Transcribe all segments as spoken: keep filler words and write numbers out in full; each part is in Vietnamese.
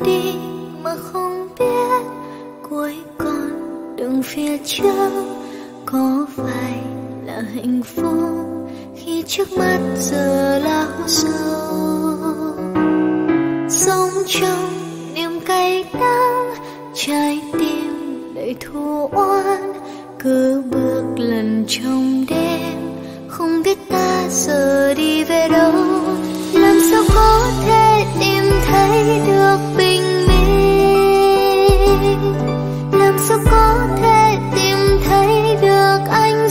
đi mà không biết cuối con đường phía trước có phải là hạnh phúc khi trước mắt giờ lao sâu. Sống trong niềm cay đắng, trái tim đầy thù oán, cứ bước lần trong đêm không biết ta giờ đi về đâu. Làm sao có thể tìm thấy được bình minh, làm sao có thể tìm thấy được ánh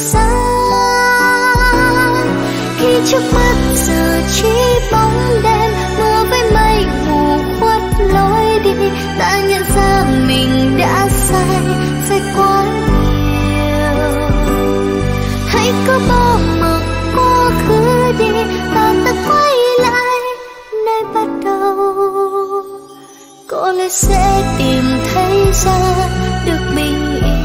sáng khi trước mắt giờ chỉ bóng đêm mưa với mây mù khuất lối đi. Ta nhận ra mình đã sai, sai quá nhiều. Hãy cứ bỏ mặc quá khứ đi và ta quay lại nơi bắt đầu. Có lẽ sẽ tìm thấy ra được bình yên.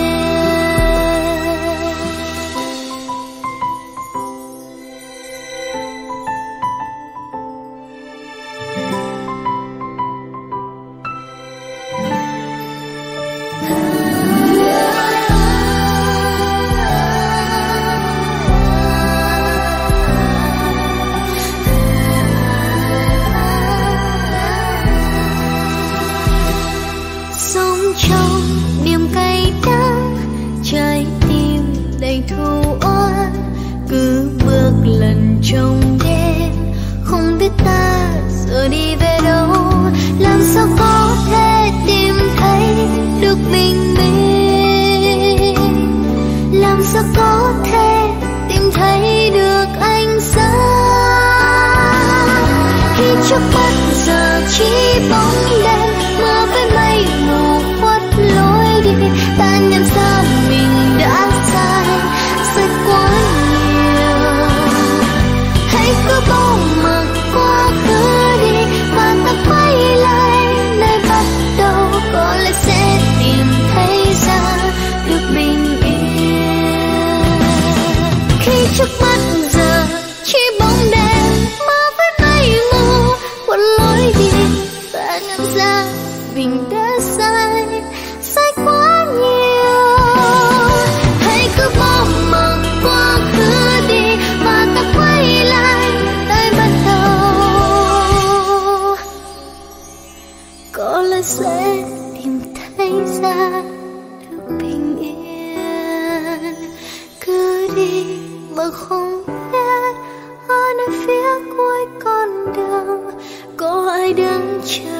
Trong niềm cay đắng, trái tim đầy thù oán, cứ bước lần trong đêm không biết ta giờ đi về đâu. Làm sao có thể tìm thấy được bình minh, làm sao có thể tìm thấy được ánh sáng khi trước mắt giờ chỉ bóng đêm mưa với mây mù khuất lối đi. Ta nhận ra mình đã sai, sai quá nhiều. Hãy cứ bỏ mặc quá khứ đi và ta quay lại nơi bắt đầu. Có lẽ sẽ tìm thấy ra được bình yên khi trước mắt giờ chỉ bóng đêm mưa với mây mù khuất lối đi. Ta nhận ra mình đã sai, sai quá nhiều. Hãy cứ bỏ mặc quá khứ đi và ta quay lại nơi bắt đầu. Có lẽ sẽ tìm thấy ra được bình yên. Cứ đi mà không biết ở nơi phía cuối con đường có ai đứng chờ.